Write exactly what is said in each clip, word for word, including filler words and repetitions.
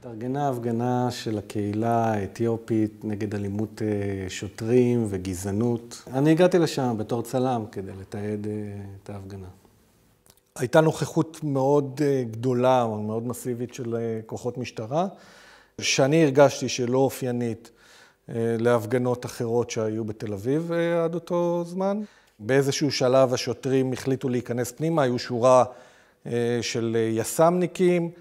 התארגנה הפגנה של הקהילה האתיופית נגד אלימות שוטרים וגזענות. אני הגעתי לשם בתור צלם כדי לתעד את ההפגנה. הייתה נוכחות מאוד גדולה, מאוד מסיבית של כוחות משטרה, שאני הרגשתי שלא אופיינית להפגנות אחרות שהיו בתל אביב עד אותו זמן. באיזשהו שלב השוטרים החליטו להיכנס פנימה, היו שורה של יס"מניקים,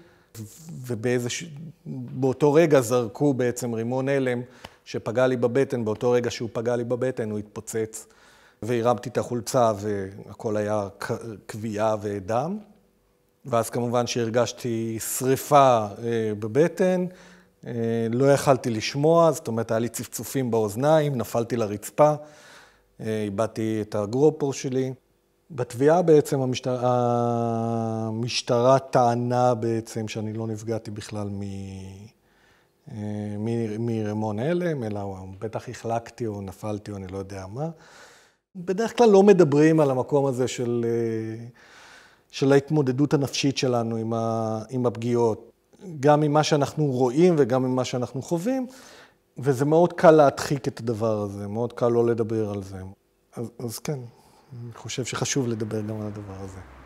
ובאותו רגע זרקו בעצם רימון הלם שפגע לי בבטן, באותו רגע שהוא פגע לי בבטן הוא התפוצץ, והרמתי את החולצה והכל היה קביעה ודם. ואז כמובן שהרגשתי שריפה בבטן, לא יכלתי לשמוע, זאת אומרת היה לי צפצופים באוזניים, נפלתי לרצפה, איבדתי את הגרופור שלי. בתביעה בעצם המשטרה, המשטרה טענה בעצם שאני לא נפגעתי בכלל מרימון הלם, אלא בטח החלקתי או נפלתי או אני לא יודע מה. בדרך כלל לא מדברים על המקום הזה של, של ההתמודדות הנפשית שלנו עם, ה, עם הפגיעות, גם ממה שאנחנו רואים וגם ממה שאנחנו חווים, וזה מאוד קל להדחיק את הדבר הזה, מאוד קל לא לדבר על זה. אז, אז כן. אני חושב שחשוב לדבר גם על הדבר הזה.